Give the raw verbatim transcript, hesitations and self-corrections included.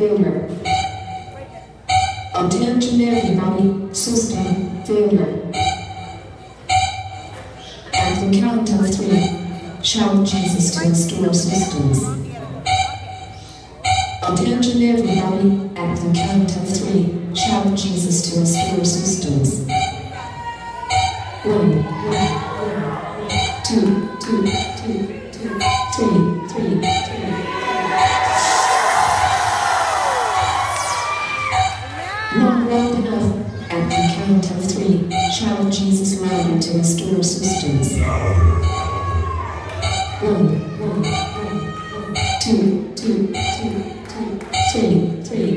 failure. Attention everybody, system failure. At the count of three, shout Jesus to restore systems. Attention everybody, at the count of three, shout Jesus to restore systems. One, one, one, two, two, two, two, three, three, three. Not loud enough. At the count of three, shout Jesus louder to restore systems. One, one, one, one, two, two, two, two, three, three.